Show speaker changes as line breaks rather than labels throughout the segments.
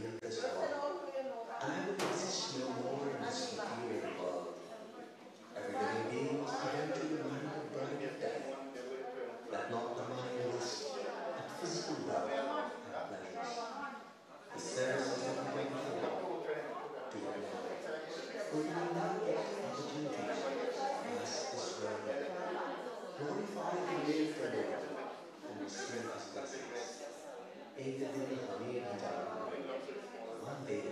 feel this world. And I would exist no more in this material world. Every living being must eventually mind the bride of death, that not the mindless, but physical love and pleasures. The services of the great Lord to the Lord, who will now get opportunities as this world. Glorify the name of the Lord and receive his blessings. एक दिन हमें भी जाना है, one day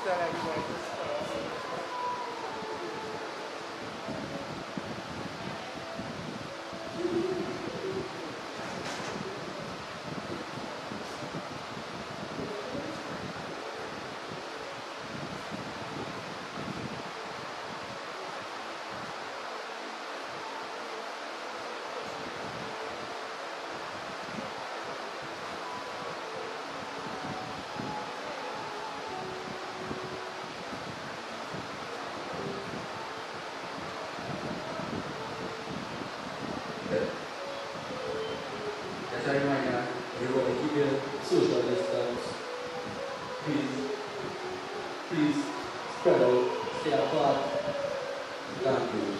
As a reminder, you're going to keep your social distance. Please spread out, stay apart. Thank you.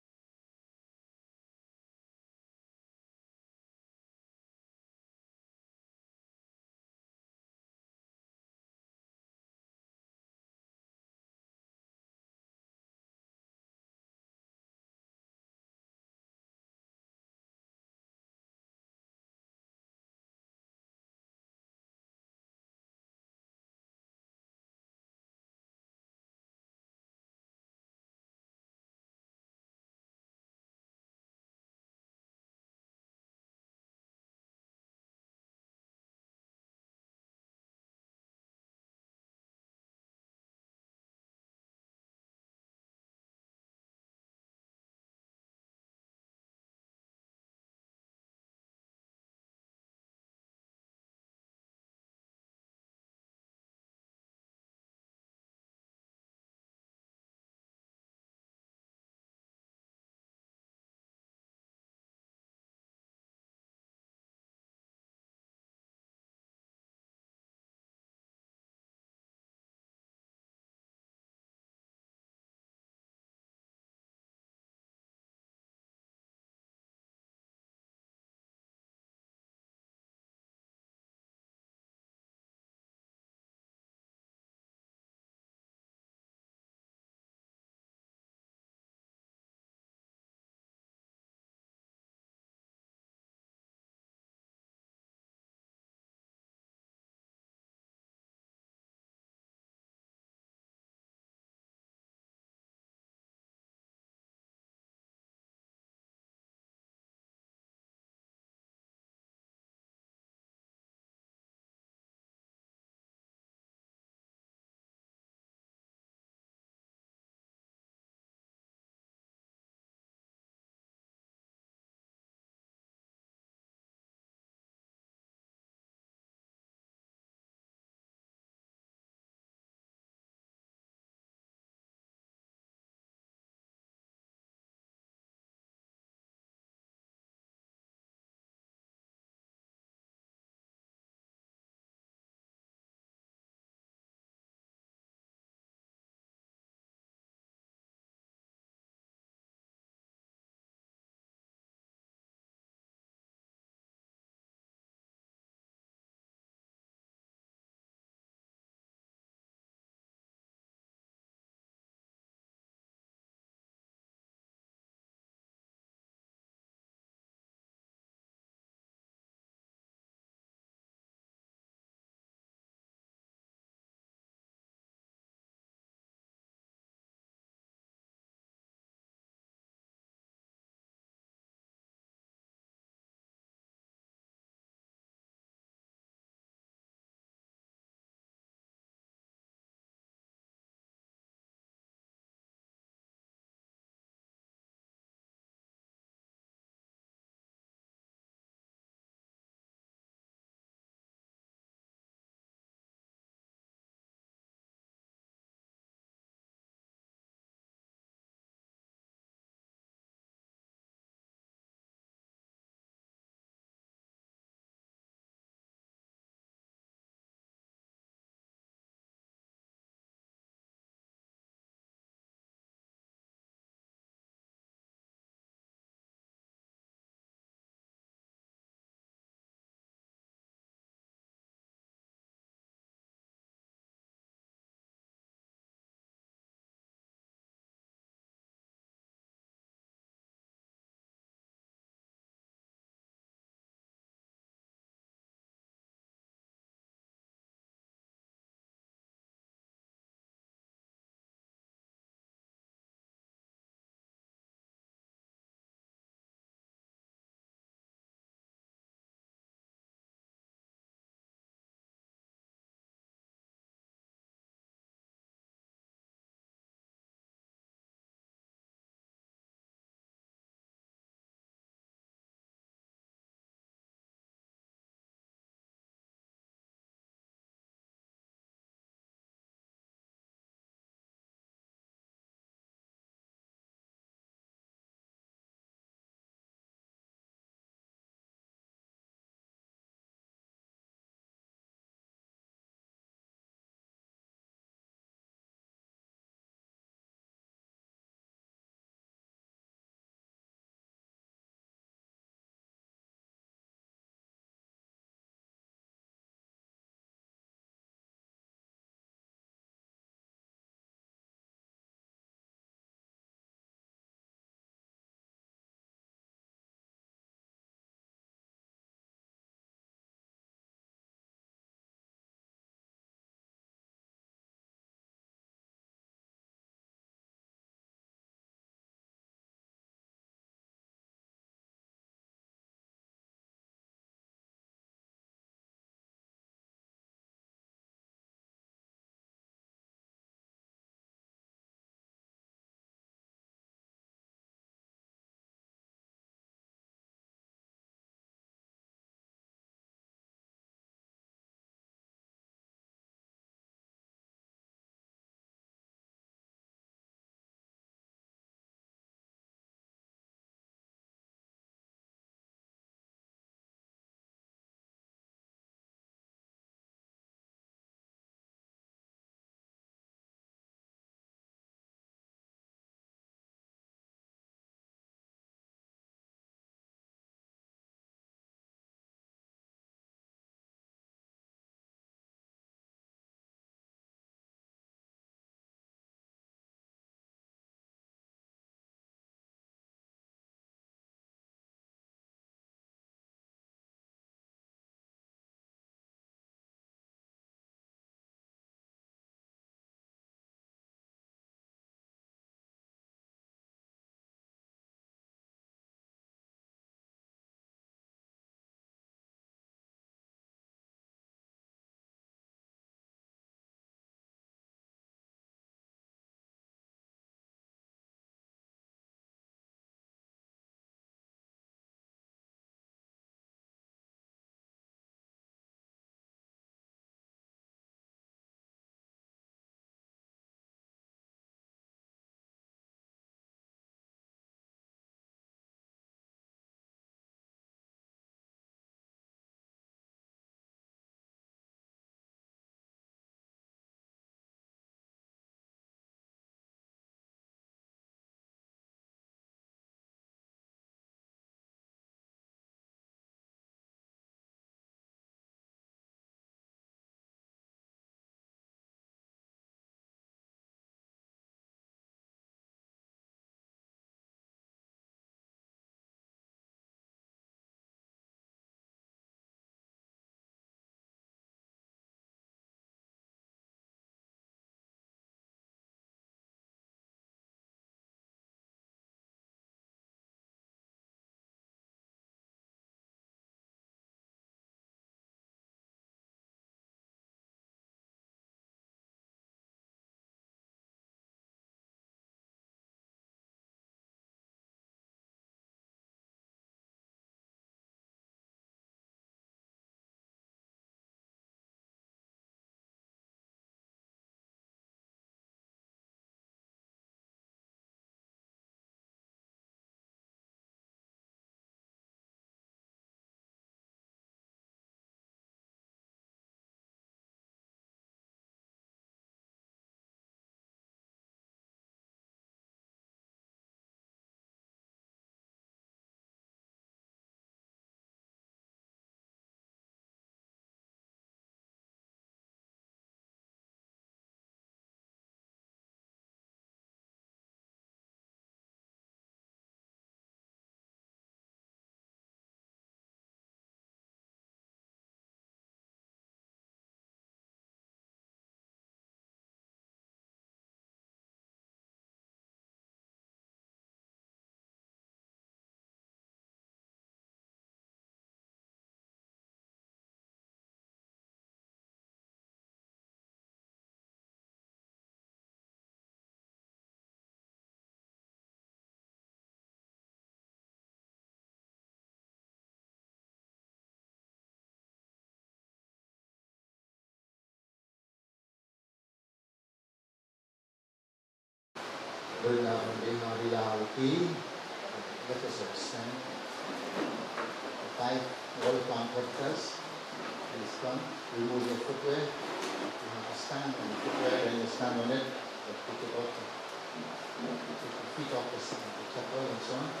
Vrindavan Bimari Lal Ki. Let us stand. The 5 Volkan Bhaktas, please come. Remove your footwear. You have to stand on the footwear. When you stand on it, you put it off. Take your feet off the chapel and so on.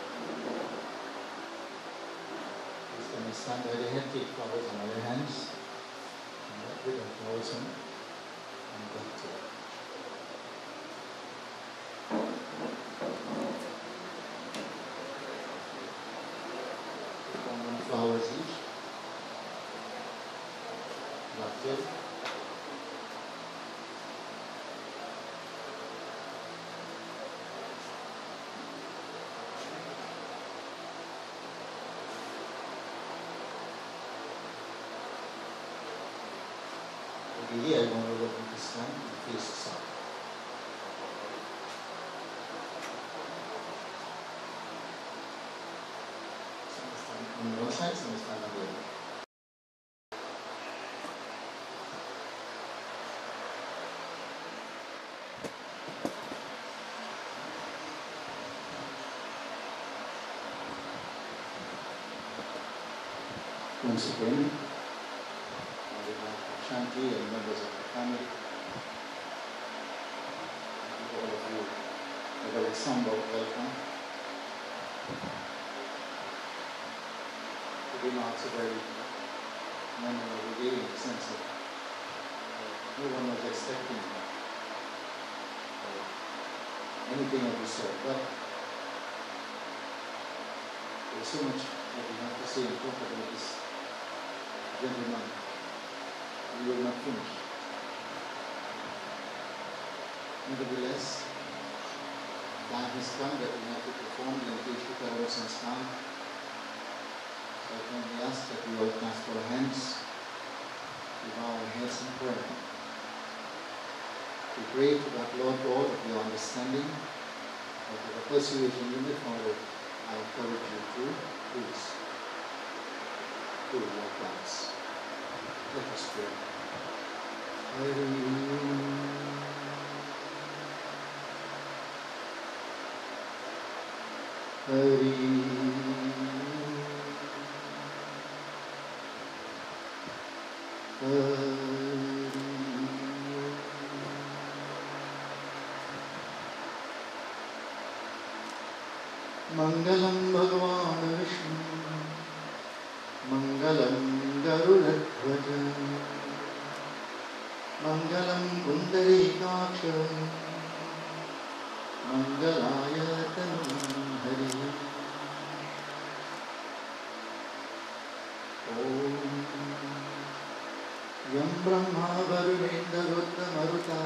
Please can you stand by the head, take flowers on all your hands. And that bit of flowers on. And back to it. Flowers each. That's it. Over here, I'm going to look at this one and face the sun. On one side, some stand on the other. Once again, I would like Shanti and members of the family, and all of you, a very somber welcome. Today marks a very memorable day in the sense that no one was expecting anything of this sort, but there's so much that we have to say and talk about this gentleman. We will not finish. Nevertheless, time has come that we have to perform the Anteshwara Sanskar. So I can ask that we all clasp our hands, we bow our heads in prayer. We pray to that Lord God of your understanding, of the persuasion in the Father. I encourage you to please do likewise. Let us pray. Mangalam Bhagavan Vishnu, Mangalam Garudaധ്വജ, Mangalam Pundarikaksha, Mangalaya Tanum Hari. Om Yam Brahma Varunendra Rudra Maruta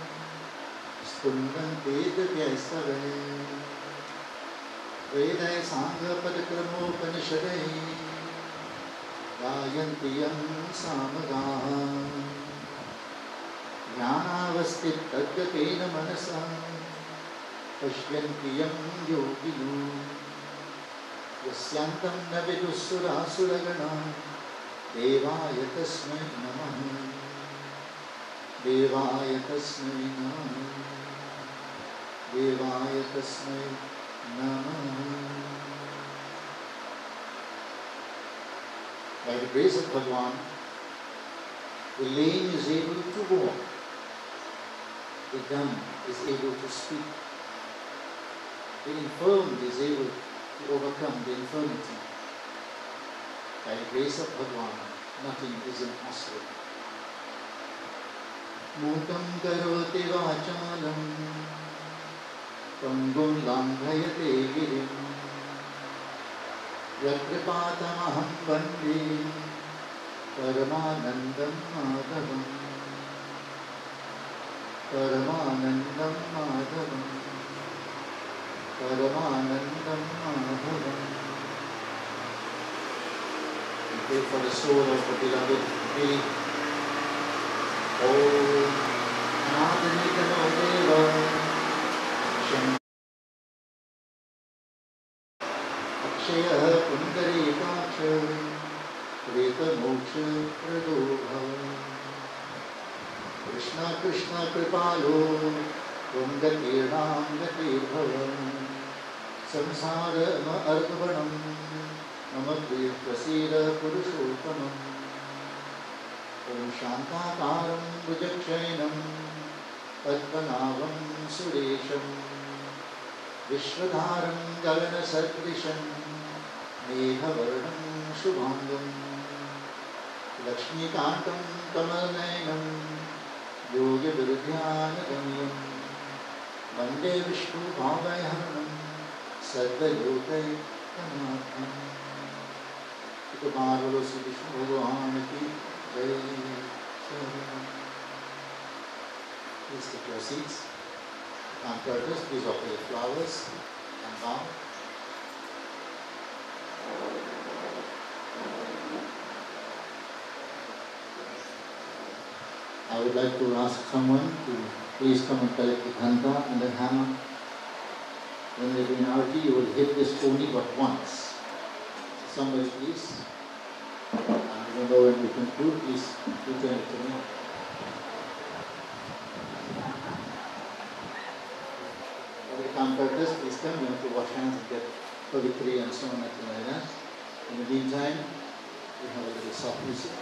Stundante Devyaisavane Vedai Sangha Padakramopanishadai Gayantiyam Samagaha Jnanavastit Tadgatena Manasa Pashyantiyam Yoginu Yasyantam Navidusurasuragana Devaya Tasmai Namaha Devaya Tasmai Namaha Devaya Tasmai Namaha. By the grace of Bhagavan, the lame is able to walk, the dumb is able to speak, the infirm is able to overcome the infirmity. By the grace of Bhagavan, nothing is impossible. Mukam karoti vachalam Pangum langhayate girim Yakripatamaham vande Paramanandam madhavam Paramanandam madhavam Paramanandam madhavam. We pray for the soul of the beloved Billy. Om Anadhanikano Deva Akshaya Pundarikaksha Preta Moksha Prado Bhava Krishna Krishna Kripalo त्वं गतिर्भवम् संसार अर्धवणं मम प्रसीद पुरुषोत्तमम् ॐ शान्ताकारं भुजक्षयनं पद्मनाभं सुरेशं विश्वधारं गगनसदृशं मेघवर्णं शुभाङ्गं लक्ष्मीकान्तं कमलनयनं योगिविद्यानगम्यं वन्दे विष्णुभावहरणं सर्वलोकैकनाथम्। तो मार्वलो श्री विष्णु भगवान की जय। Please take your seats. Concertos, please offer your flowers and bow. I would like to ask someone to please come and collect the ghanta and the hammer. When they do an arati, you will hit this only but once. Somebody please. And even though when we conclude, please return it to me. Other concertos, please come. You have to wash hands and get pavitri and so on like that. In the meantime, we have a little soft music.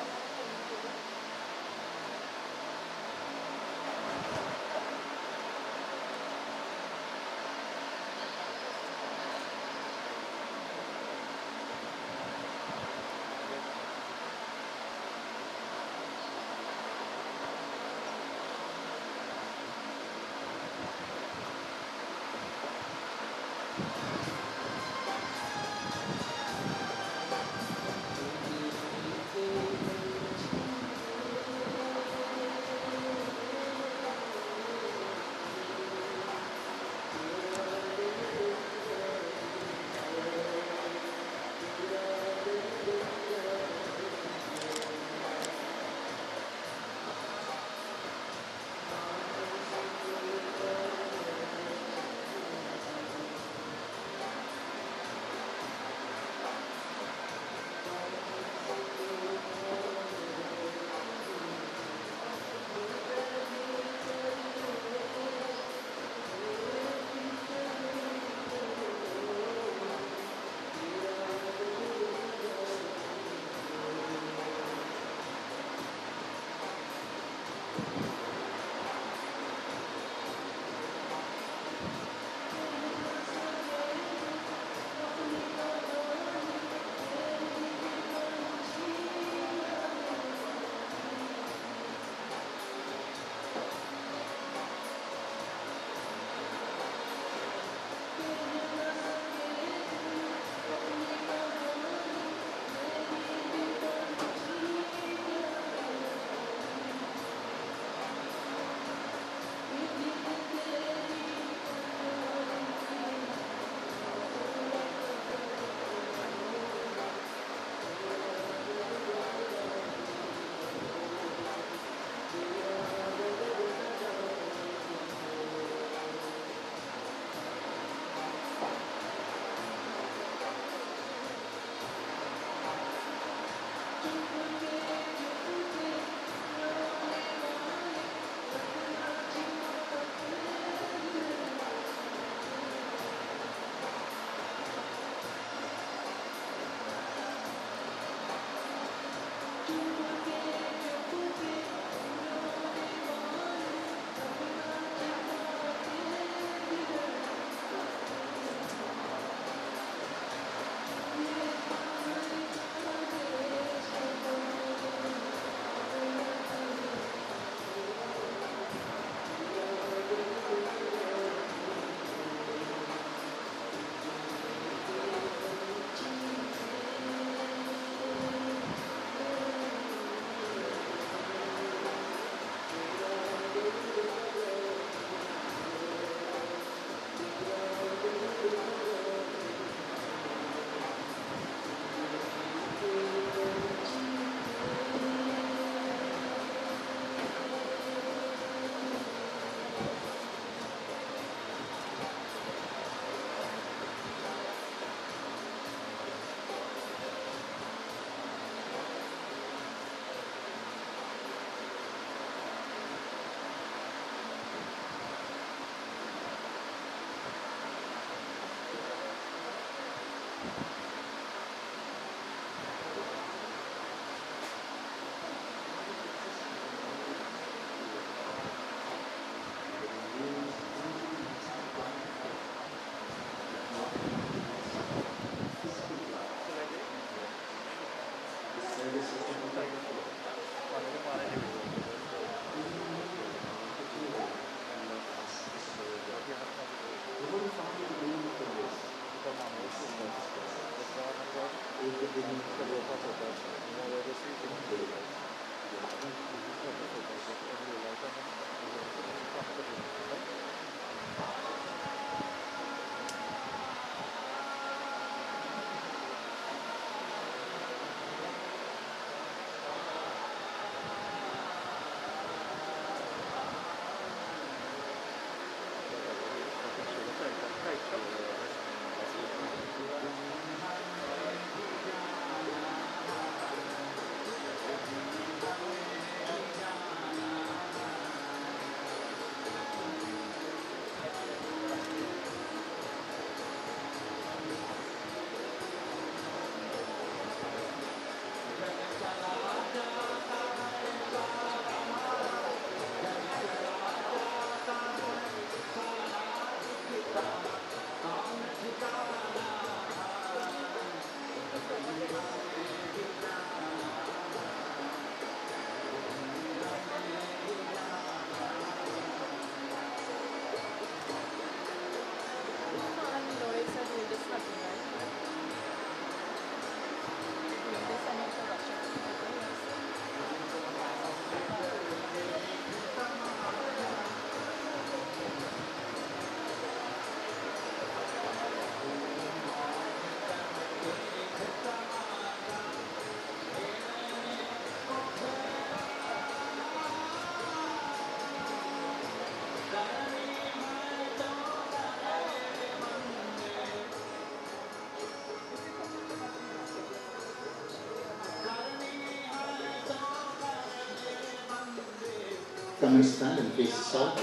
Come and stand and face south.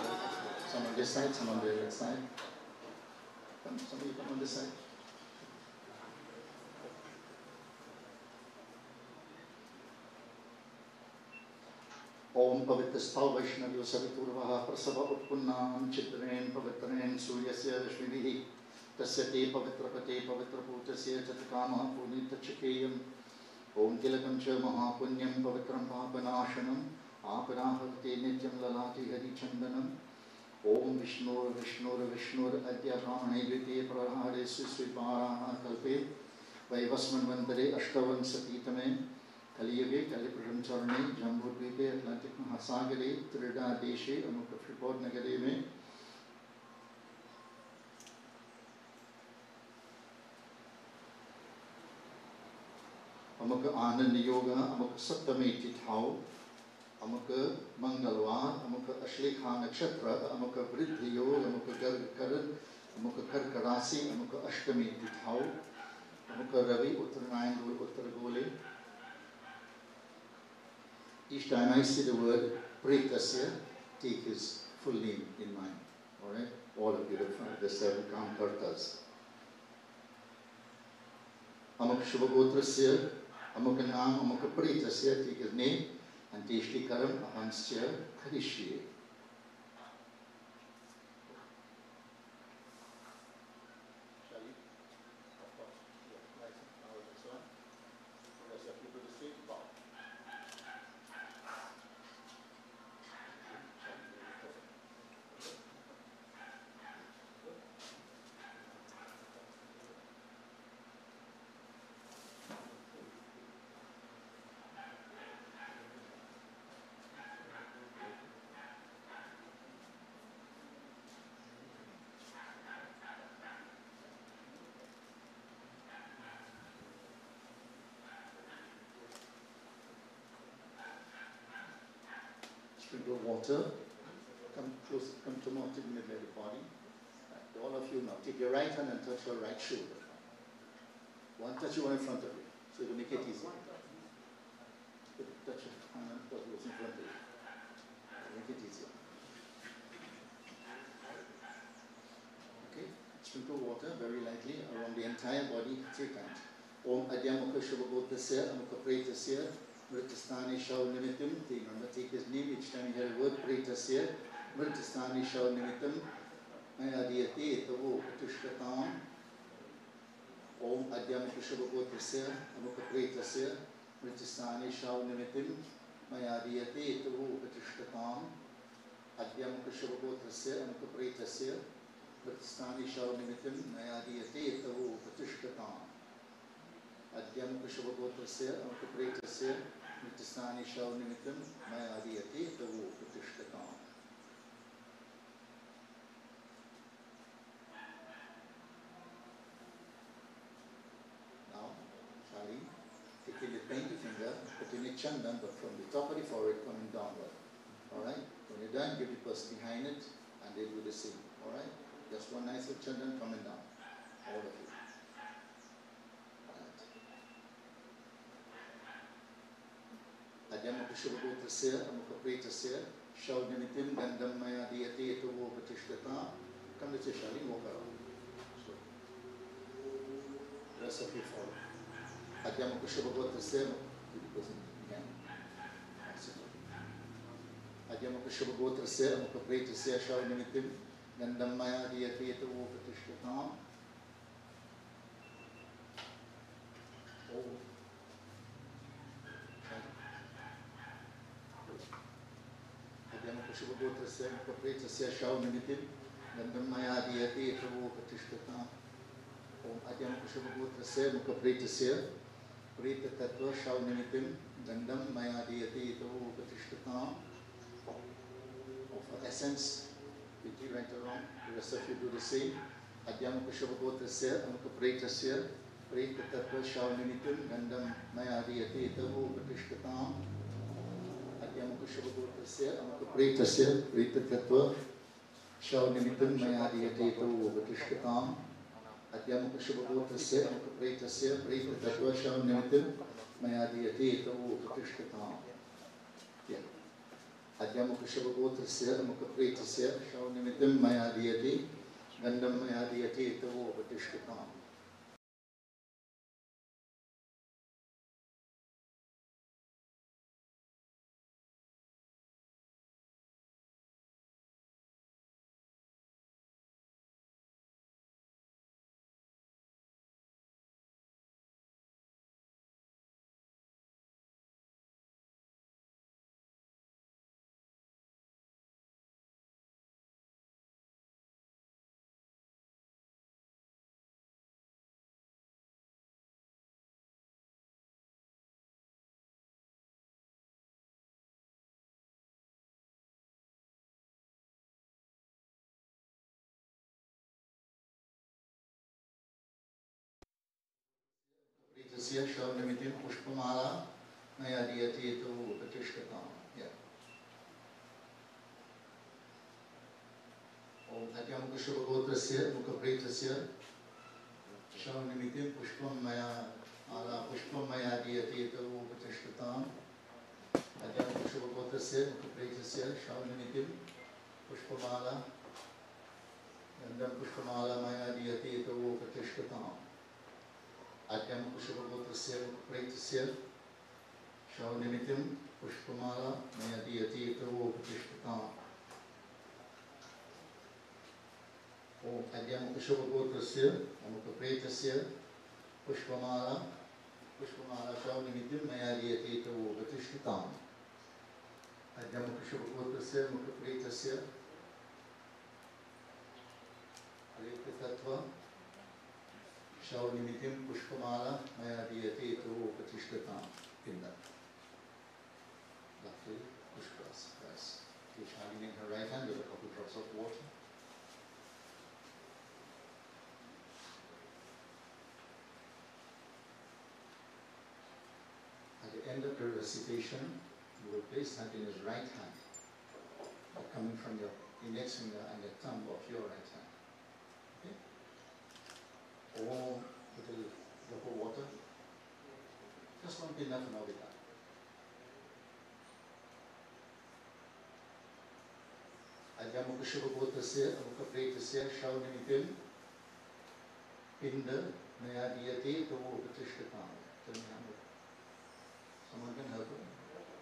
Some on this side, some on the other side. Come, some of you come on this side. Om pavitra stav vaishnavyo saviturvaha prasava utpunnam chitren pavitren suryasya rashmivihi tasya te pavitrapate pavitraputasya chatakama punita chakeyam Om tilakam cha mahapunyam pavitram papanashanam आपराहते नित्यं ललाति हरिचन्दनम् ओम विष्णुर विष्णुर विष्णुर अद्याकाणे द्वितीय प्रहारे स्विपाराः कल्पे वैवस्वन्वन्तरे अष्टवंशतीतमे कलियुगे कलिप्रचरणे जम्बूद्वीपे Atlantic महासागरे त्रिडादेशे अमुक नगरे में अमुक आनंद योग अमुक सप्तमी तिथाओ अमुक मंगलवार अमुक अश्लेखा नक्षत्र अमुक वृद्धि योग अमुक गर्गकरण अमुक कर्क राशि अमुक अष्टमी तिथाओ अमुक रवि उत्तरायण उत्तर गोले. Each time I see the word Pretasya, take his full name in mind. All right, all of you, the 7 Kamkartas. Amuk Shubhagotrasya, Amuk Nam, Amuk Pretasya, take his name. Anteshtikaram ahansya karishye. Shall we? Of course. Yeah, nice and power this one. Rest of you to the straight bow. Sprinkle water, come close, come to more to the middle of the body. Right, all of you now, take your right hand and touch your right shoulder. One touch you one in front of you, so to make it easy. Touch your hand and touch what's in front of you. Make it easier. Okay, sprinkle water very lightly around the entire body 3 times. Om Adyamukha Shubhagotasya Amukha Pretasya Mritastani Shau Nimitim. Remember, take his name each time you hear a word. Pretasya Mritastani Shau Nimitim Mayadiyate Tavu Patushkatam. Om Adyamukha Shubhagotasya Amukha Pretasya Mritastani Shau Nimitim Mayadiyate Tavu Patushkatam. Adyamukha Shubhagotasya Amukha Pretasya Mritastani Shau Nimitim Mayadiyate Tavu Patushkatam. Adyamukha Shubhagotasya Amukha Pretasya Mritastani Shau Nimitim Mayadiyate Tavu Patushkatam. Now, Charlie, taking the pointer finger, putting a chandan, but from the top of the forehead coming downward. Alright? When you're done, give the person behind it, and they do the same. Alright? Just one nice little chandan coming down. All of you. Adyamukha Shubhagotasya Amukha Pretasya Shau Nimitim Gandam Mayadiyate Tavu Patushkatam. Come to Charlie, walk around. So, the rest of you follow. Adyamukha Shubhagotasya Adyamukha Shubhagotasya Amukha Pretasya Shau Nimitim Gandam Mayadiyate Tavu Patushkatam. Adyamukha Shubhagotasya Amukha Pretasya Shau Nimitim Gandam Mayadiyate Tavu Patushkatam. Om Adyamukha Shubhagotasya Amukha Pretasya Preta Tattva Shau Nimitim Gandam Mayadiyate Tavu Patushkatam. Of essence, quickly right around, the rest of you do the same. Adyamukha Shubhagotasya Amukha Pretasya Preta Tattva Shau Nimitim Gandam Mayadiyate Tavu Patushkatam. Adyamukha Shubhagotasya Amukha Pretasya Preta Tattva Shau Nimitim Mayadiyate Tavu Patushkatam. Adyamukha Shubhagotasya Amukha Pretasya Preta Tattva Shau Nimitim Mayadiyate Tavu Patushkatam. Adyamukha Shubhagotasya Amukha Pretasya Shau Nimitim Mayadiyate Gandam Mayadiyate Tavu Patushkatam. Pretasya Shau Nimitim Pushpamala Mayadiyate Tavu Patushkatam. Om Adyamukha Shubhagotasya Amukha Pretasya Shau Nimitim Pushpam Mayadiyate Tavu Patushkatam. Adyamukha Shubhagotasya Amukha Pretasya Shau Nimitim Pushpamala Gandam Pushpamala Mayadiyate Tavu Patushkatam. Adyamukha Shubhagotasya Amukha Pretasya Shau Nimitim Pushpamala Mayadiyate Tavu Patushkatam. Om Adyamukha Shubhagotasya Amukha Pretasya Pushpamala Shau Nimitim Mayadiyate Tavu Patushkatam. Adyamukha Shubhagotasya Amukha Pretasya Preta Tattva Shau Nimitim Pushpamala Mayadiyate Tavu Patushkatam. Pinda. Lovely pushpas. Yes. Keep shining in her right hand with a couple drops of water. At the end of the recitation, you will place that in his right hand, coming from your index finger and the thumb of your right hand. Okay? Or little drop of water. Just one enough now with that. Adyamukha Shubhagotasya Amukha Pretasya Shau Nimitim Pinda Maya Diyate Tomo Patishtatam. Someone can help her?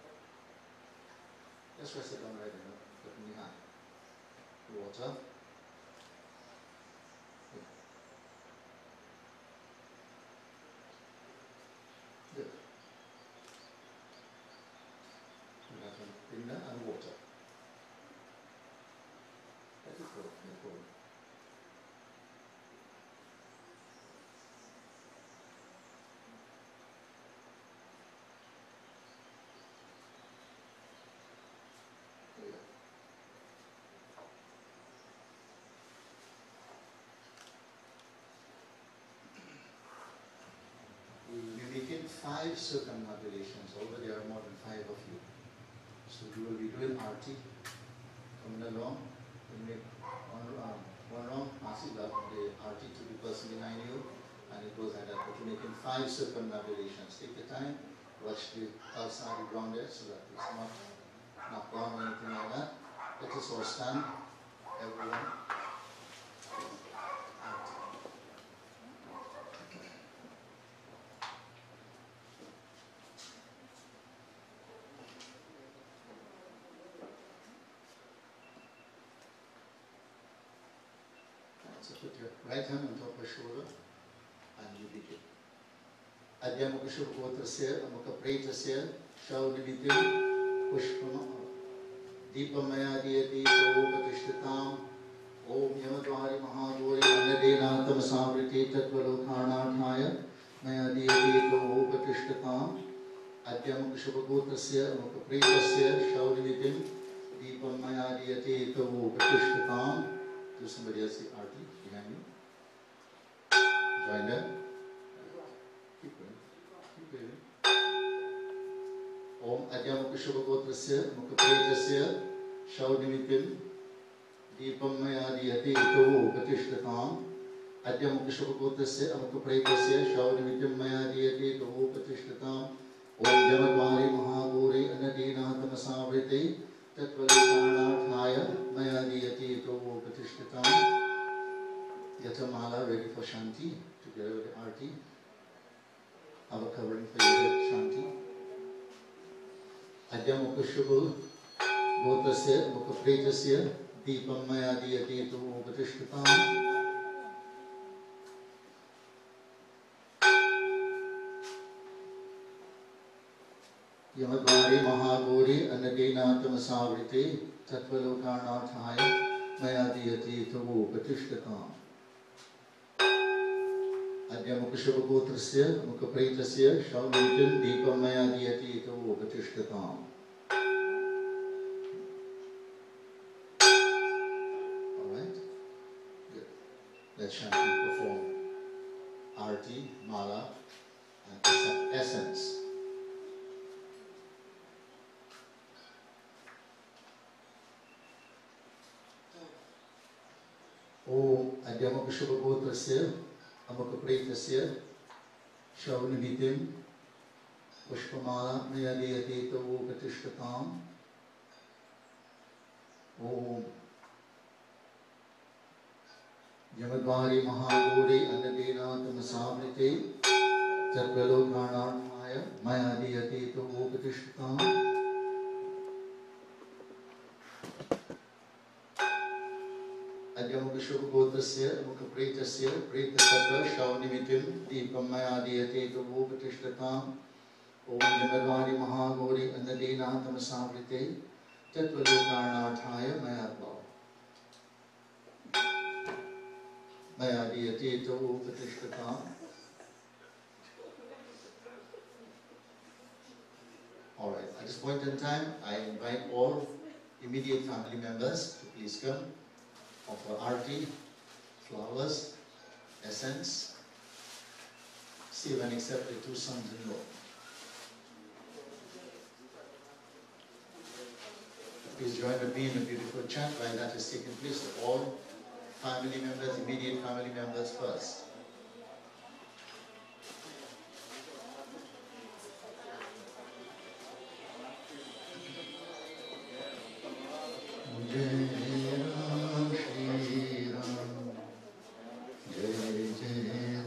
Just press it down right in the hand. Water. Good. You have some pinda and water. Let it go. Let it go. We're making 5 circumambulations, although there are more than 5 of you. So we will be doing arti, coming along, we'll make one round, passing up the arti to the person behind you, and it goes like that. But we're making 5 circumambulations. Take the time, watch the outside the ground there so that it's not knocked down or anything like that. Let us all stand, everyone. So put your right hand on top of your shoulder and you begin. Adya Mukha Shubhagotrasya, Mukha Pretasya, Shaudinitim, Pushpama, Deepamaya Diyati, Patishtatam, Om Yamadvari Mahadvari, Anadena Tamasavriti, Tatvalokharnathaya, Maya Diyati, Patishtatam, Adya Mukha Shubhagotrasya, Mukha Pretasya, Shaudinitim, Deepamaya Diyati, Patishtatam. Do somebody else the arti behind you? Join them. Keep going. Om Adya Mukha Shubhagotrasya Mukha Pretasya Shaudinitim Deepam Maya Diyati Tohu Patishtatam. Adya Mukha Shubhagotrasya Mukha Pretasya Shaudinitim Maya Diyati Tohu Patishtatam. Om Yamadvari Mahaguri Anadina Tamasavriti Tatvalokharnathaya Maya Diyati Tohu Patishtatam. Yatamala ready for Shanti together with the Arti. Our covering for your head, Shanti. Adya Mukha Shubhagotrasya Mukha Pretasya Deepam Maya Diyati Tohu Patishtatam. Yamadvari Mahaguri Anadena Tamasavriti Tatvalokharnathaya Maya Diyati Tohu Patishtatam. Adya Mukha Shubhagotrasya Mukha Pretasya Shaudinitim Deepam Maya Diyati Tohu Patishtatam. Alright? Good. Let Shanti perform Arti, Mala, and Essence. Om Adya Mukha Shubhagotrasya Mukha Pretasya Shaudinitim Pushpamala Maya Diyati Tohu Patishtatam. Om Yamadvari Mahaguri Anadena Tamasavriti Tatvalokharnathaya Maya Diyati Tohu Patishtatam. Adya Mukha Shubhagotrasya Mukha Pretasya Pretasya Shaudinitim Deepam Maya Diyati Tohu Patishtatam. Om Yamadvari Mahaguri Anadena Tamasavriti Tatvalokharnathaya Maya Diyati Tohu Patishtatam. Alright, at this point in time, I invite all immediate family members to please come, offer arti, flowers, essence, receive and accept the 2 sons-in-law. Please join with me in a beautiful chant while that is taking place to all family members, immediate family members first. Jai Ram, Jai Jai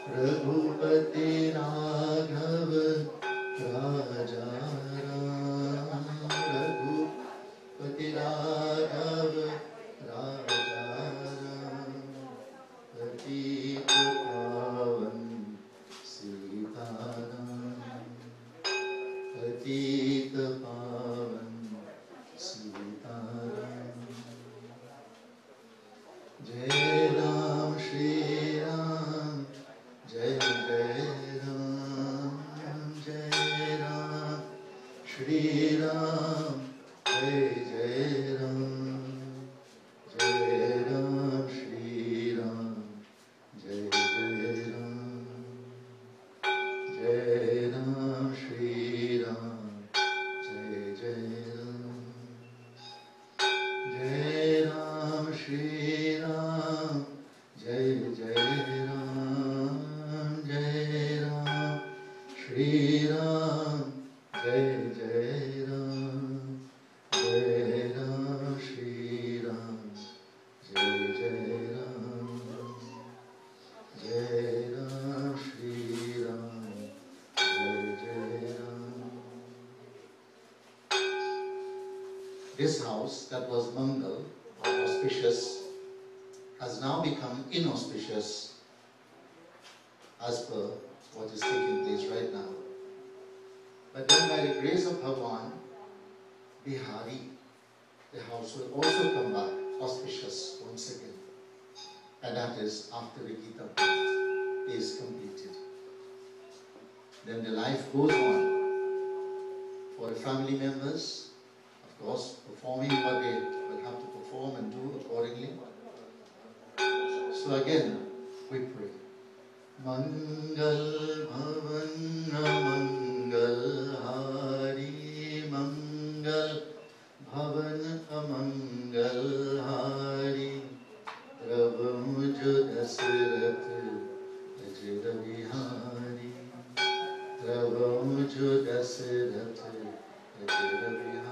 Raghupati Raghav राजा राम, रघुपति राघव राजा राम, पतित पावन सीताराम, पतित पावन सीताराम। जय राम श्री राम, जय जय राम, जय राम श्री राम, जय जय राम, जय राम श्री राम, जय जय राम, जय राम श्री राम, जय जय राम, जय राम श्री राम, जय जय राम, जय राम श्री राम, जय जय राम, जय राम श्री राम, जय जय राम, जय राम श्री राम, जय जय Ram. This house that was Mangal, or auspicious, has now become inauspicious as per what is taking place right now. But then by the grace of Bhagavan, Bihari, the house will also come back auspicious once again. And that is after the Gita Path is completed. Then the life goes on for the family members, of course, performing what they will have to perform and do accordingly. So again, we pray. Mangal Bhavan Amangal Hari, Mangal Bhavan Amangal Hari, Prabhu Muj Dasarath Ajra Bihari, Prabhu Muj Dasarath Ajra Bihari.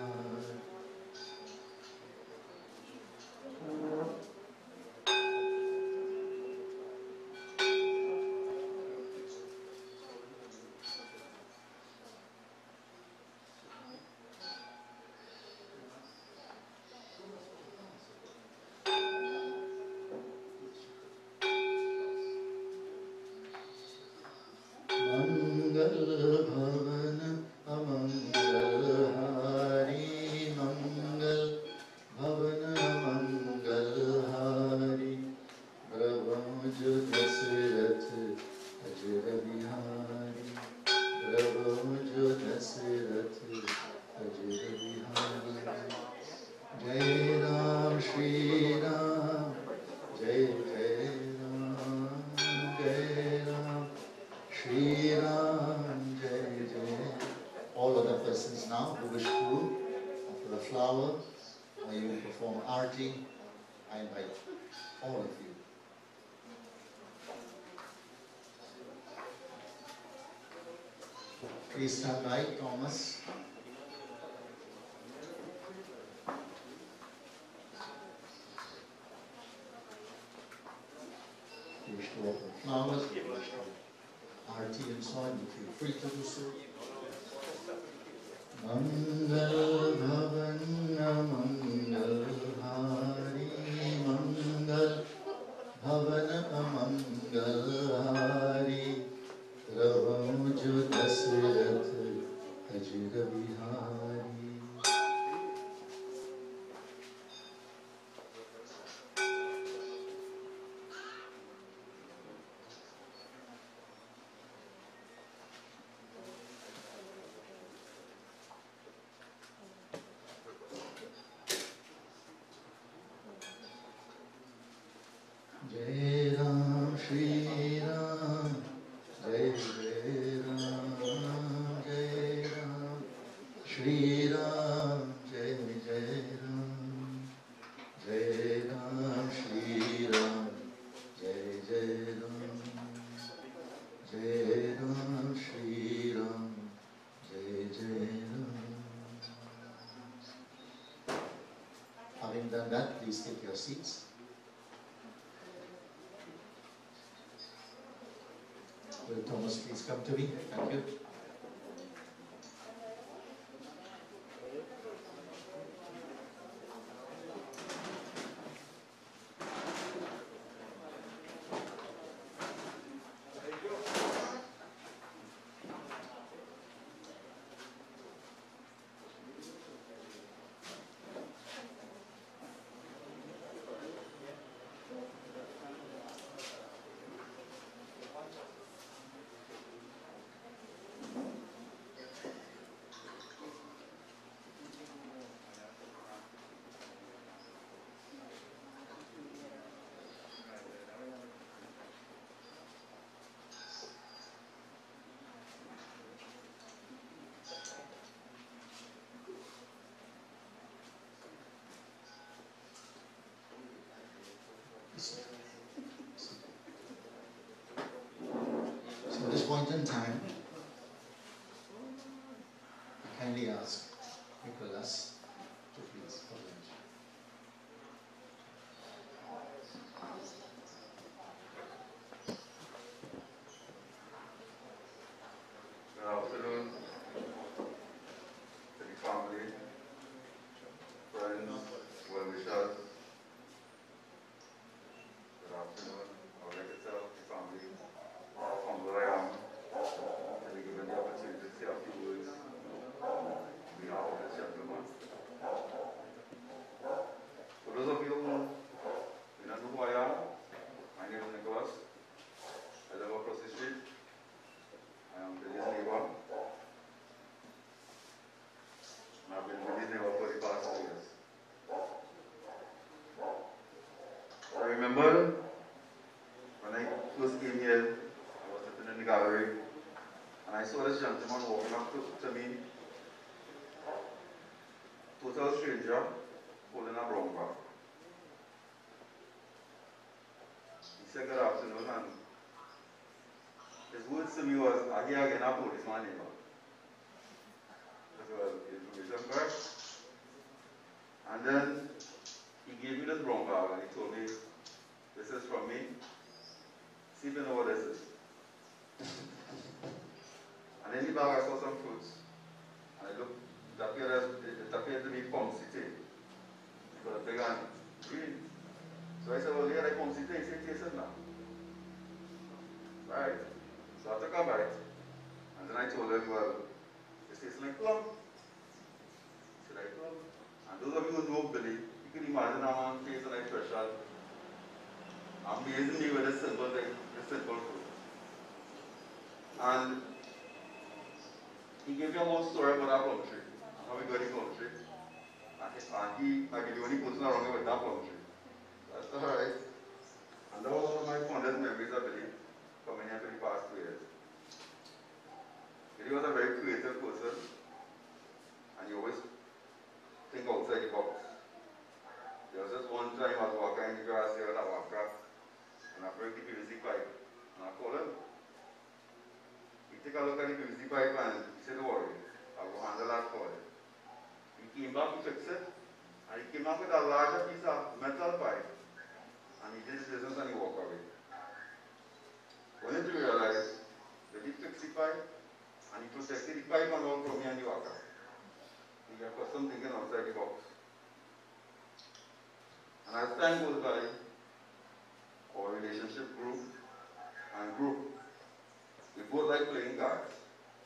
Mangal Bhavan Amangal Hari, Mangal Bhavan Amangal Hari, Prabhu Muj Dasarath Ajra Bihari, Prabhu Muj Dasarath Ajra Bihari. Jai Ram Shri Ram, Jai Jai Ram, Jai Ram Shri Ram, Jai Jai. All other persons now who wish to offer a flower or you will perform arti, I invite all of you. Please stand by, Thomas. You wish to offer flowers, you wish to arti and so on, you feel free to do so. Mangal Bhavan Amangal Hari, Mangal Bhavan Amangal Hari, Prabhu Muj Dasarath Ajra Bihari. Jai Ram Shri Ram, Jai Jai Ram, Jai Ram Shri Ram, Jai Jai Ram, Jai Ram Shri Ram, Jai Jai Ram, Jai Ram Shri Ram, Jai Jai Ram. Having done that, please take your seats. Will Thomas please come to me? Thank you. So at this point in time, I kindly ask Nicholas to please present.
Good afternoon to the family, friends, well-wishers. Good afternoon. I would like to tell the family how humble I am to be given the opportunity to say a few words on behalf of this gentleman. For those of you who do not know who I am, my name is Nicholas. I live across the street. I am Billy's neighbor. And I've been Billy's neighbor for the past 2 years. I remember when I first came here, I was sitting in the gallery, and I saw this gentleman walking up to me, total stranger, holding a brown bag. He said good afternoon, and his words to me was, "I hear again, I police my neighbor." That was the information correct. And then he gave me this brown bag and he told me, "This is from me. See if you know what this is." And in the bag I saw some fruits. And I looked, it appeared to be pomsite. It was big and green. So I said, "Well, here I pomsite." He said, "Taste it now." Right. So I took a bite. And then I told him, "Well, it tastes like plum." He said, "Like plum." And those of you who know Billy, you can imagine how man tastes like threshold. Amazing me with this simple thing, this simple food. And he gave me a whole story about that plum tree, and how we got the plum tree. And he might be the only person around here with that plum tree. That's alright. And that was one of my fondest memories of Billy, coming here for the past 2 years. Billy was a very creative person, and he always think outside the box. There was just one time I was walking in the grass here at Awaka, and I break the PVC pipe, and I call him. He take a look at the PVC pipe and he said, "Don't worry, I will handle that for you." He came back to fix it, and he came back with a larger piece of metal pipe, and he did his business and he walked away. Only to realize that he fixed the pipe, and he protected the pipe and all from me and the worker. He got custom thinking outside the box. And as time goes by, our relationship grew and grew. We both like playing cards.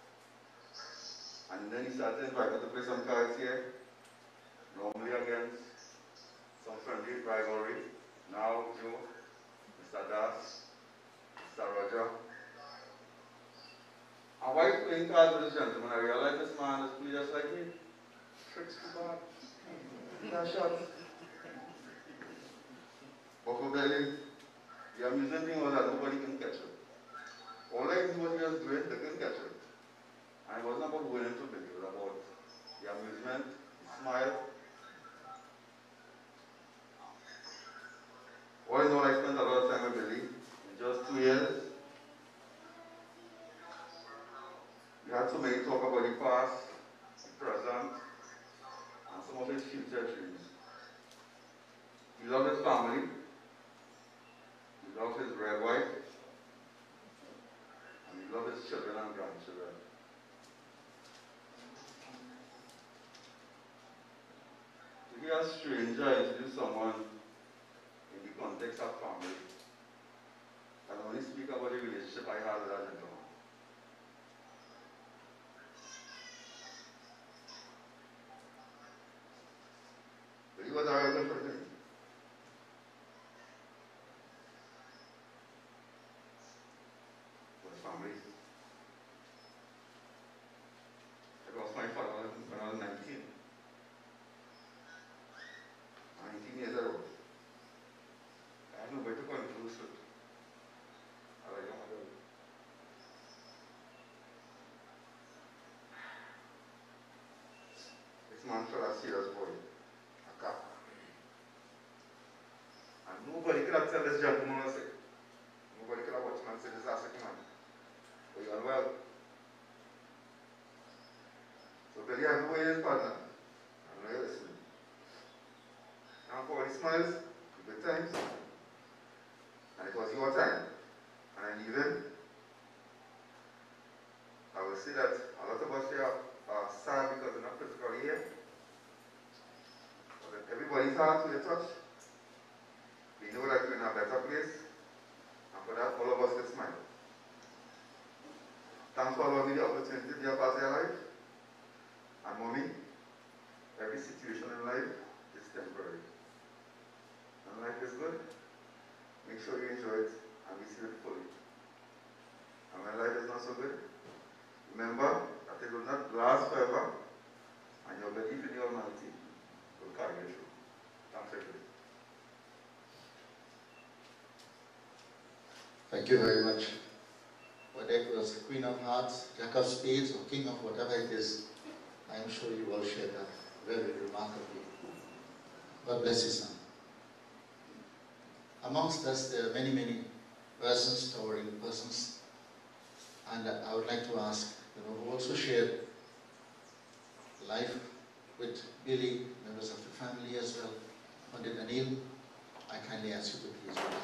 And then he started inviting me to play some cards here, normally against some friendly rivalry. Now, Joe, Mr. Das, Mr. Roger. And while playing cards with this gentleman, I realized this man is playing just like me. Tricks too bad. That shots. But for Billy, the amusing thing was that nobody can catch him. All I knew what he was doing, they couldn't catch him. And it wasn't about winning to Billy, it was about the amusement, the smile. All in all, I spent a lot of time with Billy. In just 2 years, we had so many talk about the past, the present, and some of his future dreams. He loved his family. He loved his red wife. And he love his children and grandchildren. To hear a stranger introduce someone in the context of family, I can only speak about the relationship I had with that gentleman. But he was a real good person. For the family. I lost my father when I was 19. 19 years old. I had nobody to confuse with. I was a young adult. This man fell a serious boy. A cop. And nobody could have tell this gentleman was sick. Nobody could have watched man say this is a sick man. But you are well. So Billy had to weigh his partner. And now you're listening. And for all the smiles, the good times. And it was your time. And I leave him. I will say that a lot of us here are sad because we're not physically here. But in everybody's heart we touch, we know that we're in a better place. And for that, all of us can smile. Thanks for allowing me the opportunity to be a part of your life. And mommy, every situation in life is temporary. And life is good. Make sure you enjoy it and receive it fully. And when life is not so good, remember that it will not last forever, and your belief in the Almighty will carry you through. Thanks for listening.
Thank you very much. Whether it was the Queen of Hearts, Jack of Spades, or King of whatever it is, I am sure you all shared that very remarkably. God bless you, son. Amongst us, there are many, many persons, towering persons, and I would like to ask, who also shared life with Billy, members of the family as well, Pandit Anil, I kindly ask you to please reply.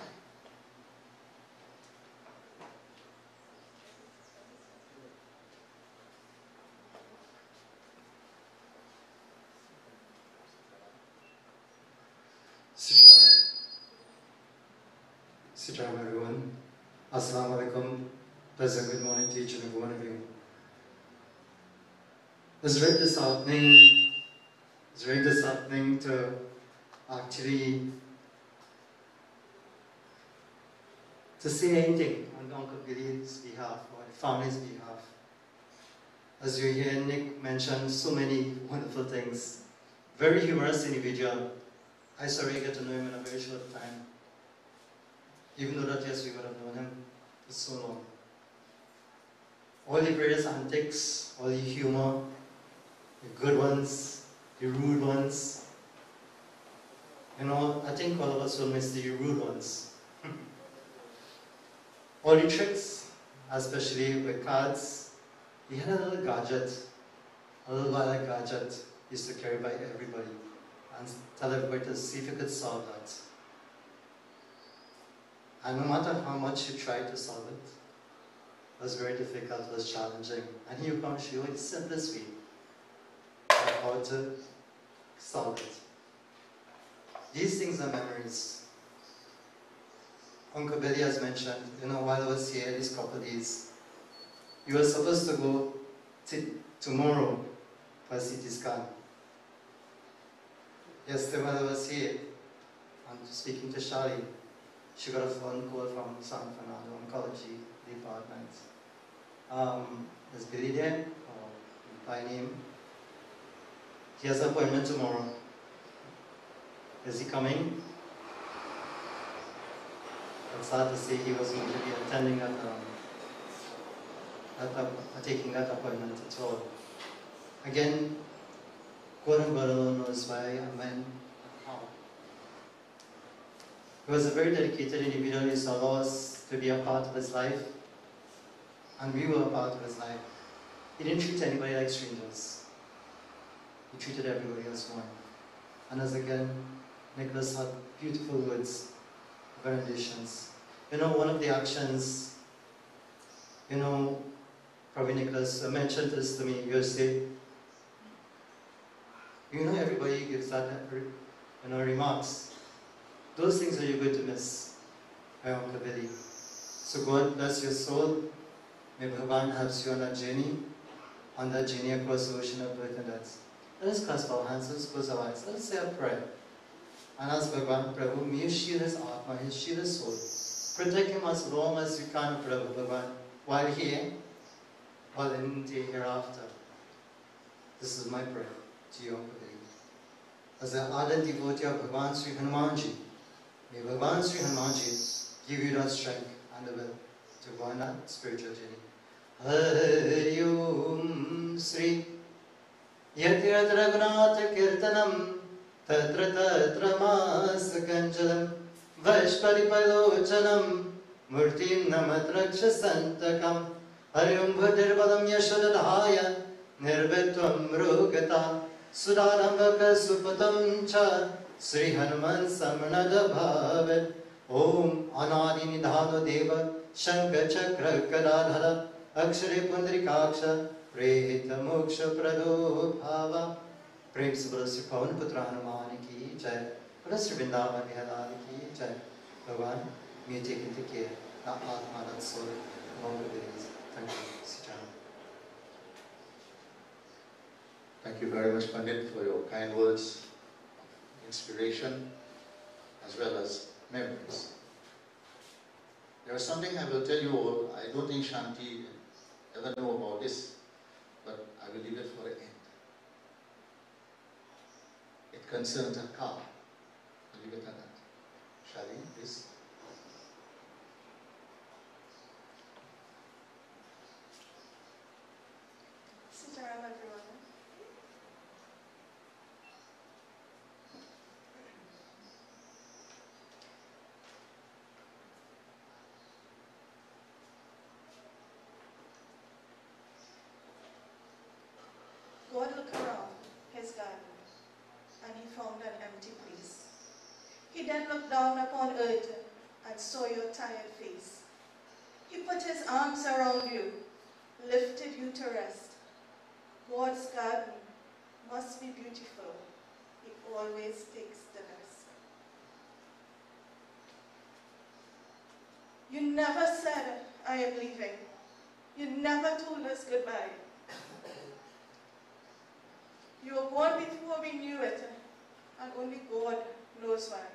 Sitram everyone. Assalamu alaikum. Pleasant good morning to each and every one of you. It's very disheartening to actually say anything on Uncle Billy's behalf or the family's behalf. As you hear Nick mention so many wonderful things. Very humorous individual. I sorry get to know him in a very short time. Even though that, yes, we would have known him for so long. All the various antics, all the humor, the good ones, the rude ones. I think all of us will miss the rude ones. All the tricks, especially with cards. He had a little gadget, a little wallet gadget he used to carry by everybody and tell everybody to see if you could solve that. And no matter how much you tried to solve it, it was very difficult, it was challenging. And he would come show you the simplest way of how to solve it. These things are memories. Uncle Billy has mentioned, while I was here these couple of days, you were supposed to go tomorrow for a CT scan. Yesterday while I was here, and speaking to Shari, she got a phone call from San Fernando Oncology Department. Is Billy there? Or by name? He has an appointment tomorrow. Is he coming? It's sad to say he was going to be attending taking that appointment at all. Again, God and God alone knows why and when and how. He was a very dedicated individual. He used to allow us to be a part of his life, and we were a part of his life. He didn't treat anybody like strangers. He treated everybody as one. And as again, Nicholas had beautiful words, renditions. One of the actions, Prophet Nicholas mentioned this to me yesterday. You know, everybody gives that, remarks. Those things are you going to miss, my Uncle Billy. So God bless your soul. May Bhagavan helps you on that journey across the ocean of birth and death. Let us clasp our hands, let us close our eyes, let us say a prayer. And ask Bhagavan, Prabhu, may you shield his Atma, shield his soul. Protect him as long as you can, Prabhu Bhagavan, while here, while in the hereafter. This is my prayer to you, Uncle Billy. As an ardent devotee of Bhagavan Sri Hanumanji, may Bhagavan Sri Hanumanji give you that strength and the will to go on that spiritual journey. Hari Om Sri Yatir Raghunath Kirtanam Tatra Tatra Masakanjalam Vaishparipalochanam Murtim Namatraksha Santakam Hari Om Bhadirvalam Yashodadhaya Nirbitvam Rugata Sudarambaka Supatam Cha Sri Hanuman Samanada Bhavat Om Anadi Nidhano Deva Shankar Chakra Kadadhara Akshare Pundrikaksha Prehita Moksha Prado Bhava Prem Subhara Sri Pavan Putra Hanuman Ki Jai Bhara Sri Vrindavan Bihadari Ki Jai Bhagavan, may you take into care that Atma, that soul, along with it. Thank you, Sijana.
Thank you very much, Pandit, for your kind words of inspiration as well as memories. There is something I will tell you all. I don't think Shanti ever know about this, but I will leave it for the end. It concerns a car. I'll leave it at that. Shall we, please?
Sitaram, everyone. God looked around his garden, and he found an empty place. He then looked down upon earth and saw your tired face. He put his arms around you, lifted you to rest. God's garden must be beautiful. He always takes the best. You never said, I am leaving. You never told us goodbye. You were born before we knew it, and only God knows why.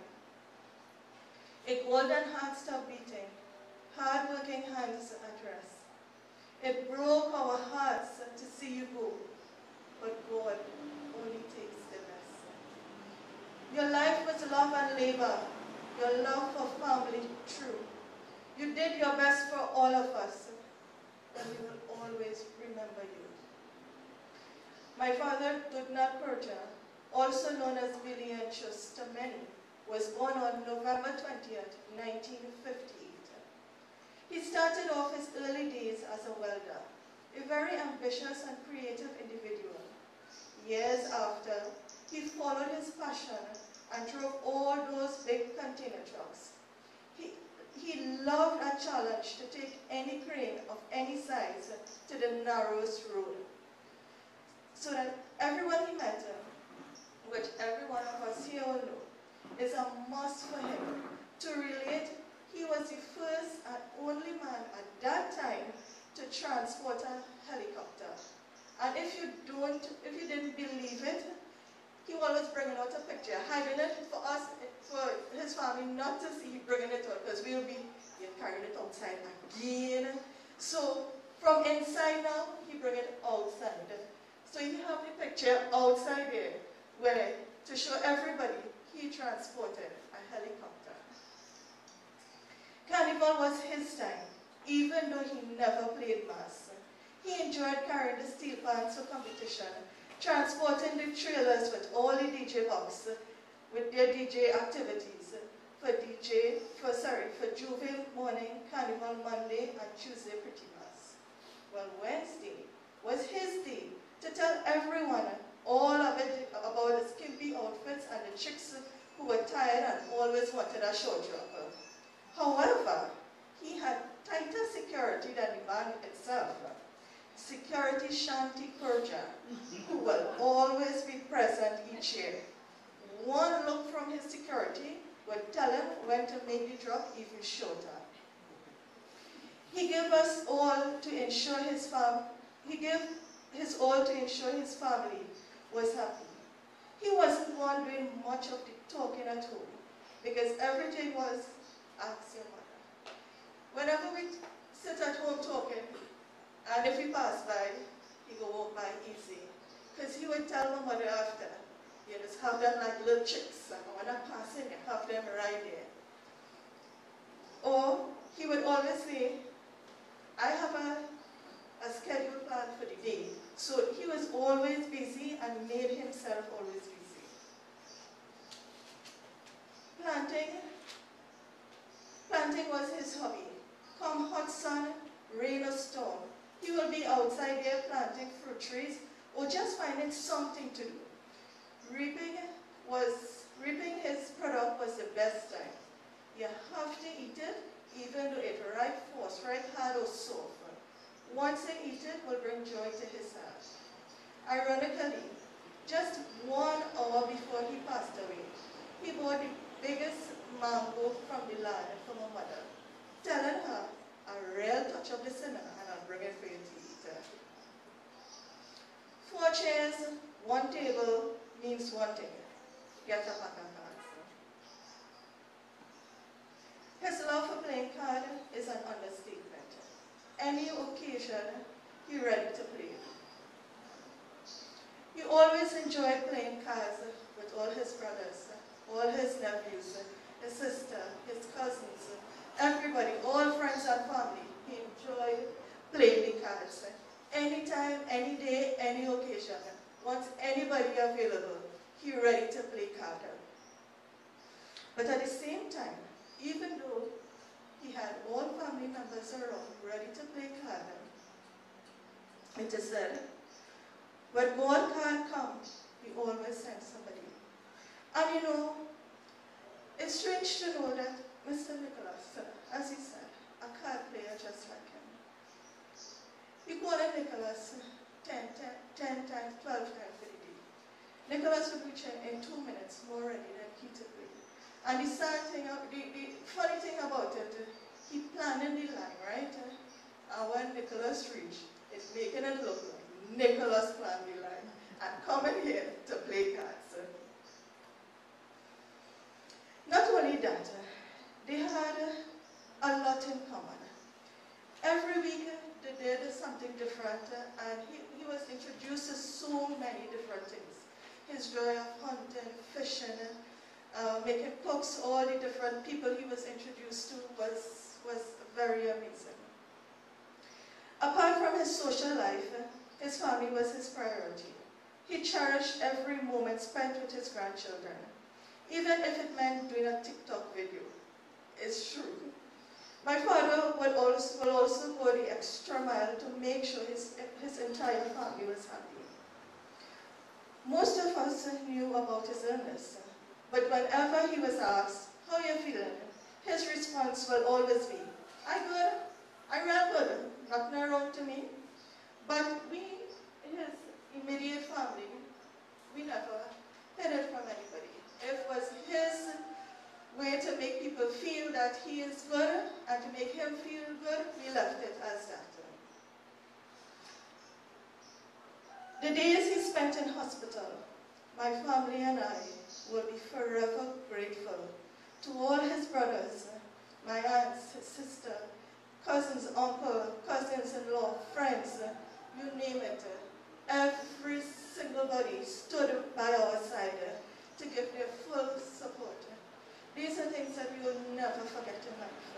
A golden heart stopped beating, hard-working hands at rest. It broke our hearts to see you go, but God only takes the best. Your life was love and labor, your love for family true. You did your best for all of us, and we will always remember you. My father, Dugnath Purja, also known as Billy Anchus to many, was born on November 20th, 1958. He started off his early days as a welder, a very ambitious and creative individual. Years after, he followed his passion and drove all those big container trucks. He loved a challenge to take any crane of any size to the narrowest road, so that everyone he met, which every one of us here will know, is a must for him. To relate, he was the first and only man at that time to transport a helicopter. And if you didn't believe it, he always bringing out a picture, hiding it for us, for his family not to see, bringing it out, because we'll be carrying it outside again. So from inside now, he bring it outside. So you have the picture outside there, where to show everybody he transported a helicopter. Carnival was his time, even though he never played mass. He enjoyed carrying the steel pans for competition, transporting the trailers with all the DJ box, with their DJ activities, for Juve morning, Carnival Monday, and Tuesday pretty mass. Well, Wednesday was his day to tell everyone all of it about the skimpy outfits and the chicks who were tired and always wanted a short dropper. However, he had tighter security than the band itself. security Shanti Purja, who will always be present each year. One look from his security would tell him when to make the drop even shorter. He gave us all to ensure his family was happy. He wasn't one doing much of the talking at home, because everything was ask your mother. Whenever we sit at home talking, and if he passed by, he would walk by easy. Because he would tell my mother after, you just have them like little chicks, and when I pass in, you have them right there. Or he would always say, I have a schedule plan for the day. So he was always busy and made himself always busy. Planting was his hobby. Come hot sun, rain or storm, he will be outside there planting fruit trees or just finding something to do. Reaping his product was the best time. You have to eat it, even though it ripe force, right hard or soft. Once he eat it, will bring joy to his heart. Ironically, just 1 hour before he passed away, he bought the biggest mango from the land for my mother, telling her, a real touch of the cinnamon and I'll bring it for you to eat. 4 chairs, 1 table means one thing. Get a pack of cards. His love for playing cards is an understatement. Any occasion, he ready to play. He always enjoyed playing cards with all his brothers, all his nephews, his sister, his cousins, everybody, all friends and family. He enjoyed playing the cards. Anytime, any day, any occasion. Once anybody available, he ready to play cards. But at the same time, even though he had all family members around ready to play cards, it is said, when God can't come, he always sends somebody. And you know, it's strange to know that Mr. Nicholas, as he said, a card player just like him. We call him Nicholas 10 times, 12 times for the day. Nicholas would reach in 2 minutes more ready than he to play. And the funny thing about it, he planned in the line, right? And when Nicholas reached, it's making it look like Nicholas planned the line and coming here to play cards. Not only that, they had a lot in common. Every week they did something different, and he was introduced to so many different things. His joy of hunting, fishing, making cooks, all the different people he was introduced to was very amazing. Apart from his social life, his family was his priority. He cherished every moment spent with his grandchildren, even if it meant doing a TikTok video. It's true. My father will also go the extra mile to make sure his entire family was happy. Most of us knew about his illness, but whenever he was asked, how are you feeling? His response will always be, I good, I real good, nothing wrong to me. But we, his immediate family, we never hid it from anybody. It was his way to make people feel that he is good, and to make him feel good, we left it as that. The days he spent in hospital, my family and I will be forever grateful to all his brothers, my aunts, his sister, cousins, uncle, cousins-in-law, friends, you name it. Every single body stood by our side to give their full support. These are things that we will never forget in life.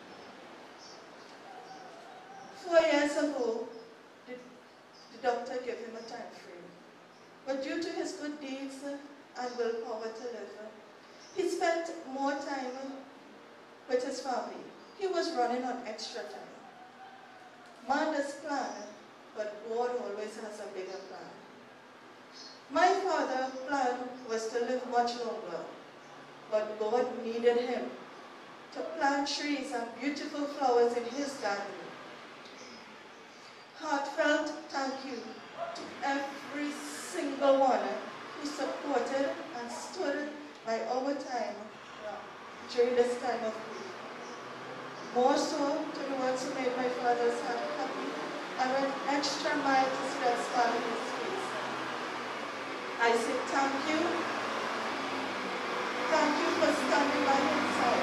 4 years ago, the doctor gave him a time frame. But due to his good deeds and willpower to live, he spent more time with his family. He was running on extra time. Man does plan, but God always has a bigger plan. My father's plan was to live much longer, but God needed him to plant trees and beautiful flowers in his garden. Heartfelt one who supported and stood by our time during this time of grief. More so to the ones who made my father's heart happy and went extra mile to spend time in his face. I say thank you. Thank you for standing by his side.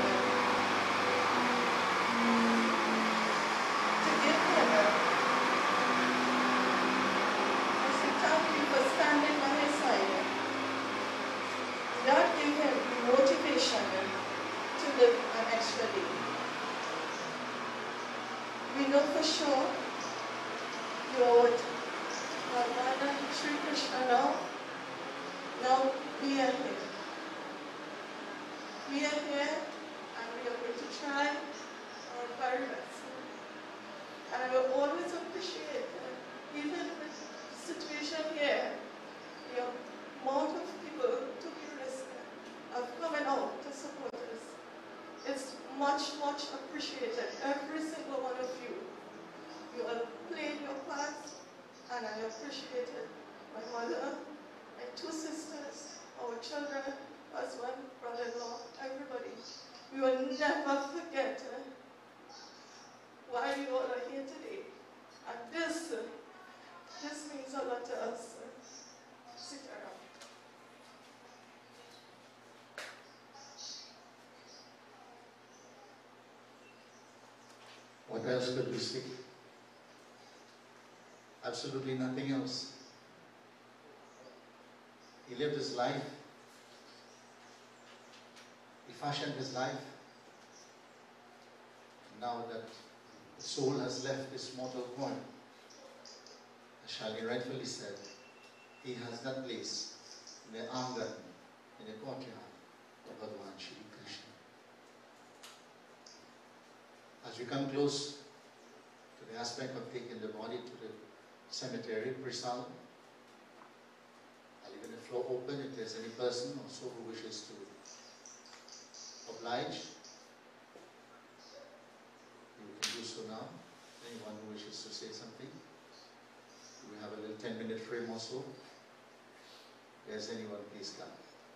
To give him I say thank you for standing by his side. God gave him the motivation to live an extra day. We know for sure you are with Bhagwan Sri Krishna now. Now we are here. We are here and we are going to try our very best. And I will always appreciate, even with the situation here, the amount of people took the risk of coming out to support us. It's much, much appreciated. Every single one of you. You all played your part, and I appreciate it. My mother, my two sisters, our children, husband, brother-in-law, everybody. We will never forget why you all are here today. And this means a lot to us. Sit around.
What else could we say? Absolutely nothing else. He lived his life. He fashioned his life. Now that the soul has left this mortal coil, as Shalini rightfully said, he has that place in the Angan, in the courtyard of Bhagwan Shri Krishna. As we come close to the aspect of taking the body to the cemetery, Prasalam, I'll leave the floor open if there's any person or so who wishes to oblige. You can do so now. Anyone who wishes to say something. We have a little 10-minute frame also. If there's anyone, please come.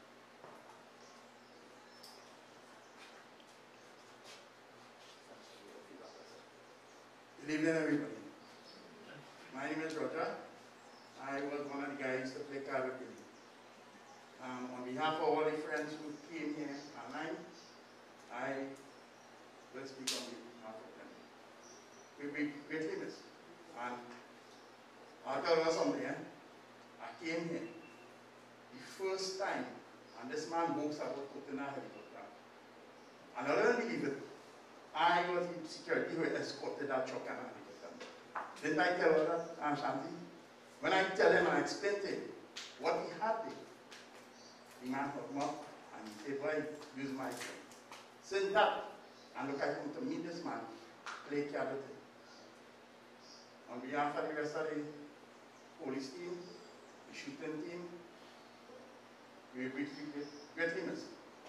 Good evening, everybody. My name is Roger. I was one of the guys to play karaoke. On behalf of all the friends who came here online, I will speak on behalf of them. We'll be greatly missed. And I'll tell you something. I came here the first time, and this man boasts about putting a helicopter. And I don't believe it. I was the security who escorted that truck and a helicopter. Didn't I tell her that, Shanti? When I tell him and I explain to him what he had there, the man hooked him up and he said, boy, use my phone. Since that, and look, I come to meet this man, play karaoke. On behalf of the rest of the police team, the shooting team, we will greatly miss.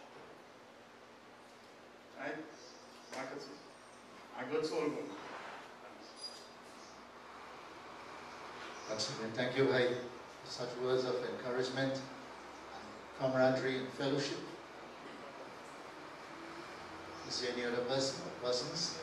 Right? Marcus, I got soul good.
Thank you, Bhai, for such words of encouragement, camaraderie, and fellowship. Is there any other person or persons?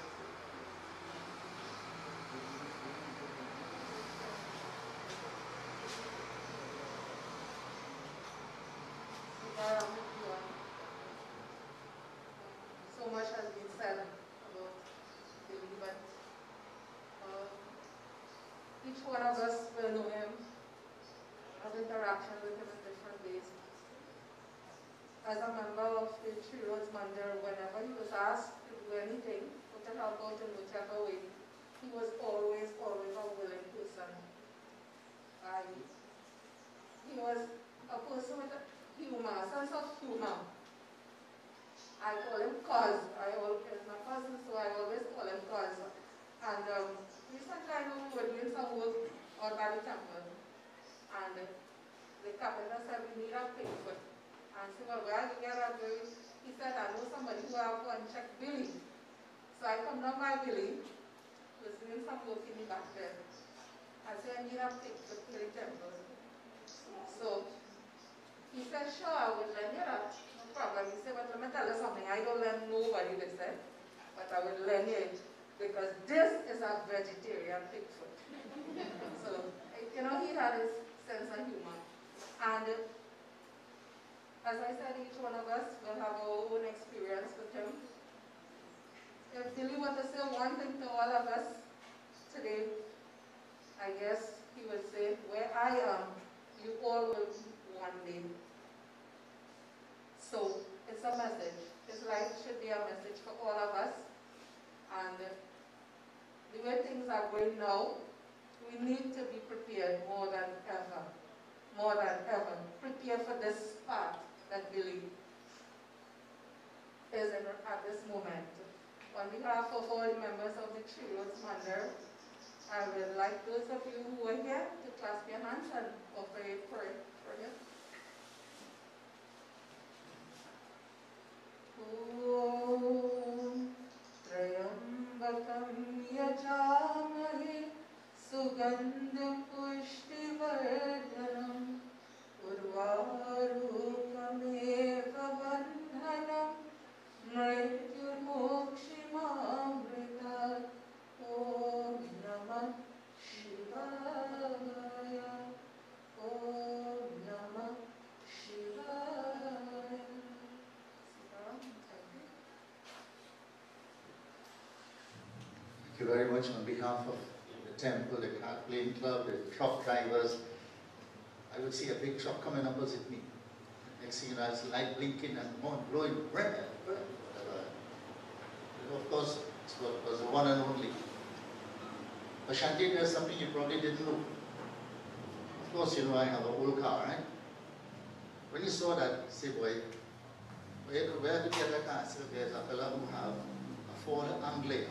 So much has been said about Billy, but each one of us will know him, have interaction with him in different ways. As a member of the Three Roads Mandir, whenever he was asked to do anything, or to help out in whichever way, he was always a willing person. He was a person with a sense of humor. I call him Cuz. He's my cousin, so I always call him Cuz. And recently I know we were doing some work out by the temple. And the carpenter said, we need a Bigfoot. And I said, well, where do you get a Billy? He said, I know somebody who have one check Billy. So I come down by Billy, who was doing some work in the back there. I said, I need a Bigfoot to the temple. So
So he said, sure, I would lend you that. No problem. He said, but let me tell you something. I don't lend nobody this, but I would lend you it because this is a vegetarian Bigfoot. So, you know, he had his sense of humor. And as I said, each one of us will have our own experience with him. If Billy were to say one thing to all of us today, I guess he would say, where I am, you all will be one day. So it's a message. His life should be a message for all of us. And the way things are going now, we need to be prepared more than ever. More than ever. Prepare for this path that Billy is in at this moment. On behalf of all members of the Three Roads Mandar, I would like those of you who are here to clasp your hands and offer a prayer for him. Om Trayambakam Yajamahe Sugandham Pushtivardhanam Urvarupameva Bandhanam Mrityurmokshimamrita. Om Namah Shivaya. Om Namah Shivaya.
Thank you very much on behalf of the temple, the Kathleen Club, the truck drivers. I would see a big truck coming opposite me. Next thing you know, it's light blinking and horn blowing, whatever. Of course, it was the one and only. But Shanti, there's something you probably didn't know. Of course, you know I have an old car, right? When you saw that, you say, boy, where to get a car? So there's a fellow who have a Ford Anglia.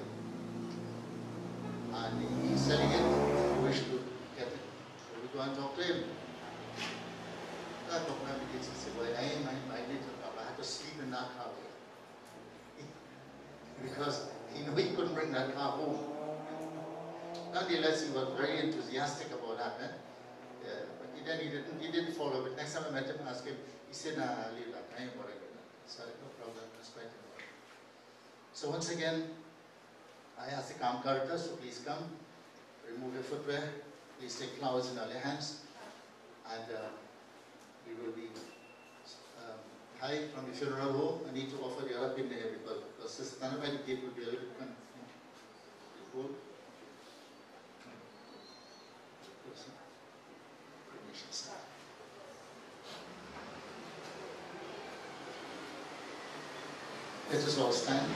And he's selling it, you wish to get it. So we go and talk to him. I talk to him, he said, boy, I need to I had to sleep in that car. Because he knew he couldn't bring that car home. Nonetheless, he was very enthusiastic about that. Yeah, but he didn't follow it. Next time I met him, I asked him, he said, nah, I'll leave that. I ain't worried about that. So no problem, that's quite important. So once again, I ask the Kamkartas to please come, remove your footwear, please take flowers in all your hands, and we will be high from the funeral home. I need to offer the other pin here because this Tanamai gate will be a little bit cool. Let us all stand.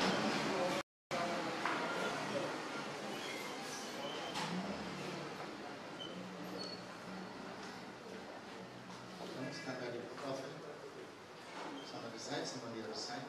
Stand by the coffin. Some on the side, some on the other side.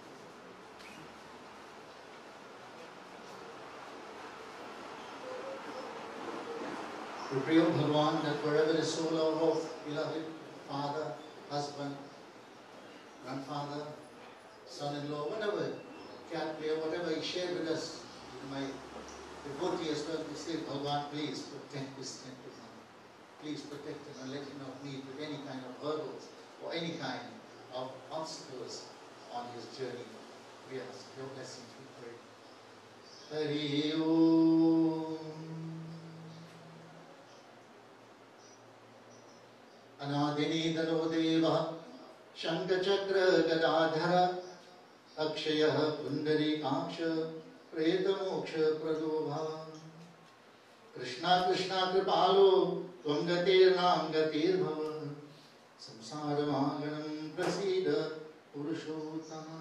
We pray, O Bhagwan, that wherever the soul of beloved father, husband, grandfather, son-in-law, whatever, cat player, whatever he shared with us, my devotee as well, we say, Bhagwan, please protect this temple. Please protect him and let him not meet with any kind of hurdles or any kind of obstacles on his journey. We ask your blessings, we pray. Hari Om. Anadini Daro Deva Shankachakra Gadadhara Akshaya Pundari Kaksha Preta Moksha Pradobha Krishna Krishna Kripalo Tvangatir Nam Gatir Bhava Samsara Maganam Prasida Purushottama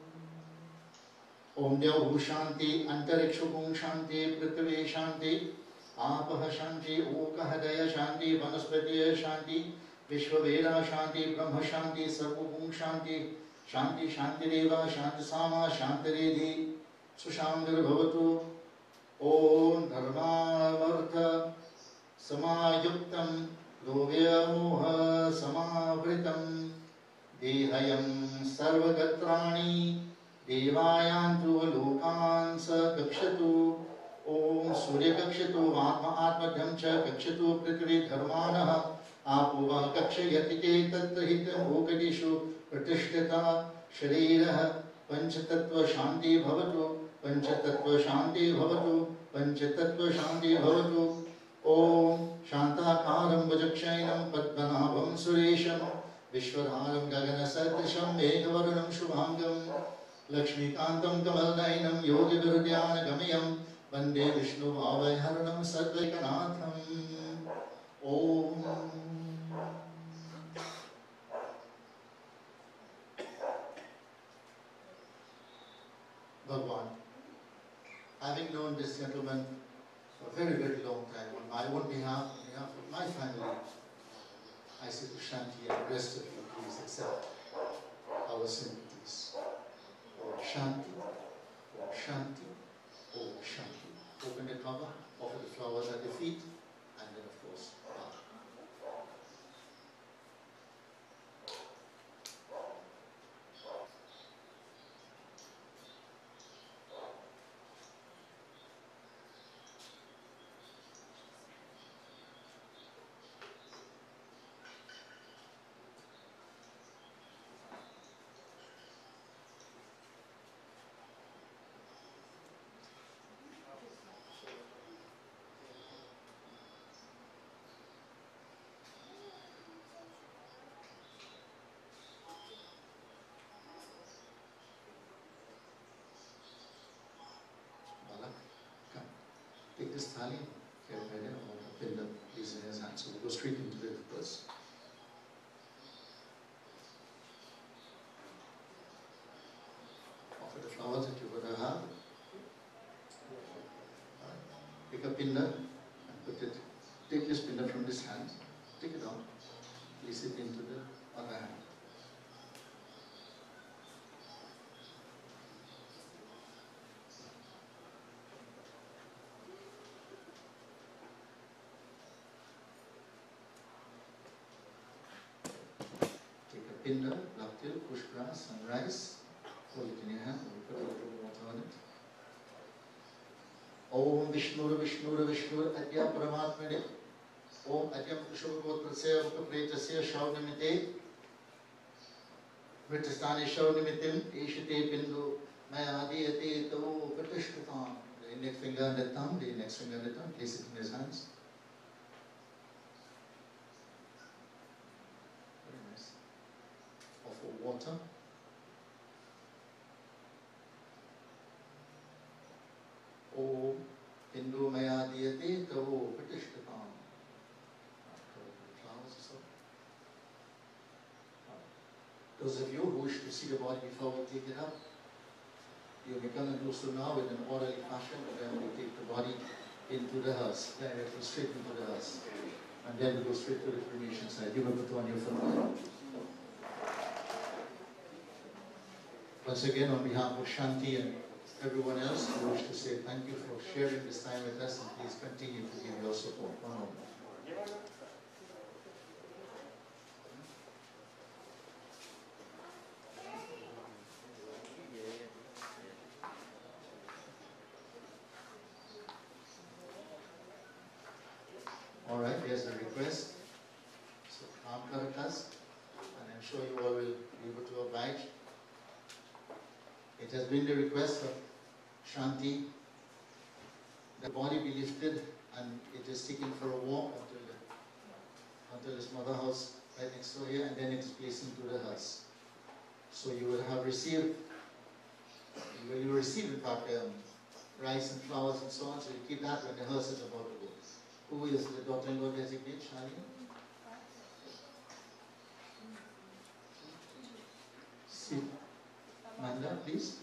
Om Dev Shanti Antarikshukung Shanti Prithve Shanti Apaha Shanti Okahadaya Shanti Vanaspatiya Shanti Vishwaveda Shanti Brahma Shanti Sarvabhum Shanti Shanti Shanti Deva Shanti Sama Shanti Redhi Sushantir Bhavatu Om Dharma Vartha Samayuktam Lovya Moha Samavritam Dehayam Sarvagatrani Devayantu Lokan Sakakshatu Om सूर्य कक्षितो आत्मा आत्मध्यम च कक्षितो पृथ्वी धर्मानः आपो वः कक्षयति चेत् हितमोगदिषु प्रतिष्ठिता शरीरः पंचतत्व शांति भवतु पंचतत्व शांति भवतु पंचतत्व शांति भवतु। ओम शांताकारं भुजक्षयनं पद्मनाभं सुरेशं विश्वधारं गगनसदृशं मेघवर्णं शुभांगं लक्ष्मीकान्तं कमलनयनं योगिविरध्यानगमयं वन्दे विष्णुभावहरणं सर्वैकनाथम्। ओम Bhagwan, having known this gentleman for a very, very long time, on my own behalf, on behalf of my family, I say to Shanti and the rest of you, please accept our sympathies. Om Shanti, Om Shanti, Om Shanti. Open the cover, offer the flowers at your feet, and then of course, bow. Take this thali, carry it or pin the piece in his hand. So we go straight into the verse. Offer the flowers that you would have. Pick a pinner and put it. Take this pinner from this hand. Take it out. Place it into the other hand. Pinda, Laktil, Pushgrass, and rice. Hold it in your hand, and put a little water on it. Om Vishnura Vishnura Vishnura Adya Paramatmane. Om Adyam Kushavagotrasya Upapretasya Shaunamite. Vritastani Shaunamitim, Ishite Bindu, Mayadiyate Tavu Pratishtatam. The index finger and the thumb, the index finger and the thumb, place it in his hands. Water. Om Hindu Maya Diyate Tavo Pratishtatam. Those of you who wish to see the body before we take it up, you may come and do so now in an orderly fashion, and then we take the body into the hearse, directly straight into the hearse. And then we go straight to the cremation site. You may put on your foot. Once again, on behalf of Shanti and everyone else, I wish to say thank you for sharing this time with us, and please continue to give your support. One moment. All right, there's a request. So, Ram Karakas, and I'm sure you all will be able to oblige. It has been the request of Shanti that the body be lifted and it is taken for a walk until his mother house right next door here, and then it is placed into the hearse. So you will have received, you will receive in fact rice and flowers and so on, so you keep that when the hearse is about to go. Who is the daughter-in-law designate, Charlie? See. Manda, please.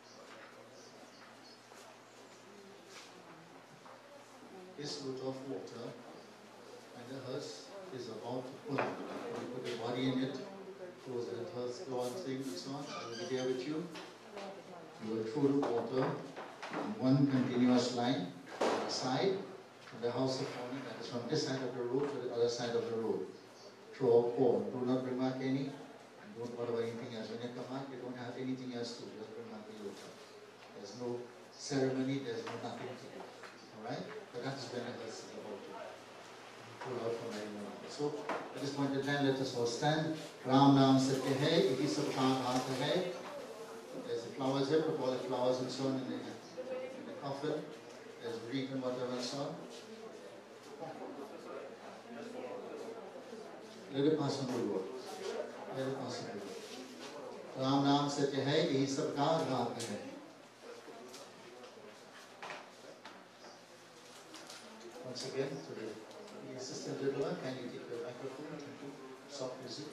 This load of water, and the hearse is about to pull. You put the body in it, close the hearse door and things and so on. I will be there with you. You will throw the water in one continuous line on the side of the house of mourning, that is from this side of the road to the other side of the road. Throw out all. Do not bring back any. Don't worry about anything else. When you come back, you don't have anything else to do. Just bring back the water. There's no ceremony, there's no nothing to do. Alright? But that's when it is about to pull out from anyone else. So at this point in time, let us all stand. Ram Nam Satya Hai, Iti Sab Khan Hata Hai. There's the flowers here, put all the flowers and so on in the coffin. There's wreath and whatever and so on. Let it pass on the road. Let it pass on the road. Ram Nam Satya Hai, Iti Sab Khan Hata Hai. Once again, to the assistant little one, can you take the microphone and do soft music?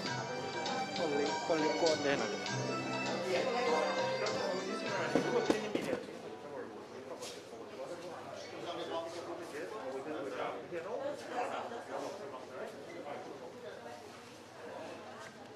Con le code